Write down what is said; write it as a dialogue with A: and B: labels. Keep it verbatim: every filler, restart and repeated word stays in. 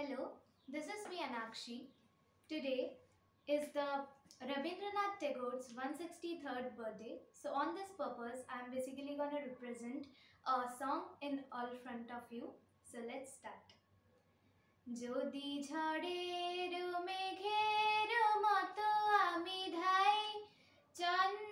A: Hello, this is me Anakshi. Today is the Rabindranath Tagore's one hundred sixty-third birthday. So on this purpose, I am basically going to represent a song in all front of you. So let's start. যদি ঝড়ের মেঘের মতো আমি ধাই চন্দ্র